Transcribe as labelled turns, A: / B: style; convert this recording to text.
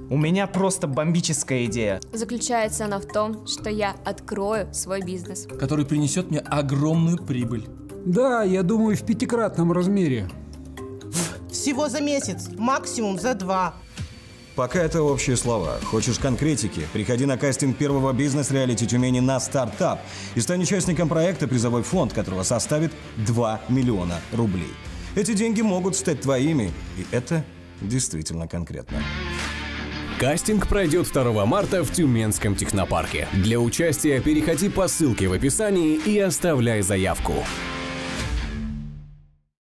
A: У меня просто бомбическая идея.
B: Заключается она в том, что я открою свой бизнес,
C: который принесет мне огромную прибыль.
D: Да, я думаю, в 5-кратном размере.
E: Всего за месяц, максимум за 2.
F: Пока это общие слова. Хочешь конкретики? Приходи на кастинг первого бизнес-реалити Тюмени на стартап и стань участником проекта, призовой фонд которого составит 2 миллиона рублей. Эти деньги могут стать твоими, и это действительно конкретно.
G: Кастинг пройдет 2 марта в Тюменском технопарке. Для участия переходи по ссылке в описании и оставляй заявку.